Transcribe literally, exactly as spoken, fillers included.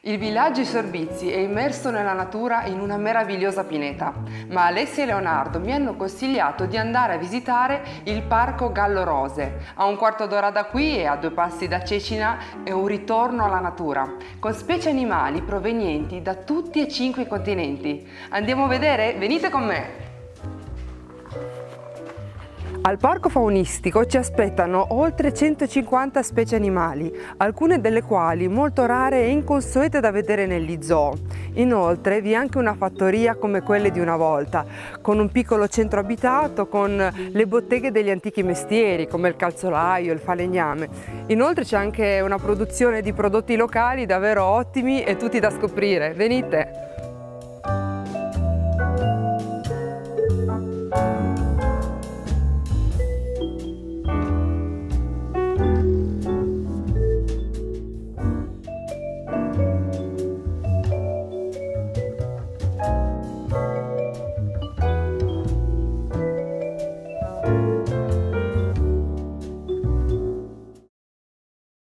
Il villaggio I Sorbizi è immerso nella natura in una meravigliosa pineta, ma Alessia e Leonardo mi hanno consigliato di andare a visitare il Parco Gallo Rose. A un quarto d'ora da qui e a due passi da Cecina è un ritorno alla natura, con specie animali provenienti da tutti e cinque i continenti. Andiamo a vedere? Venite con me! Al parco faunistico ci aspettano oltre centocinquanta specie animali, alcune delle quali molto rare e inconsuete da vedere negli zoo. Inoltre vi è anche una fattoria come quelle di una volta, con un piccolo centro abitato, con le botteghe degli antichi mestieri come il calzolaio, il falegname. Inoltre c'è anche una produzione di prodotti locali davvero ottimi e tutti da scoprire. Venite!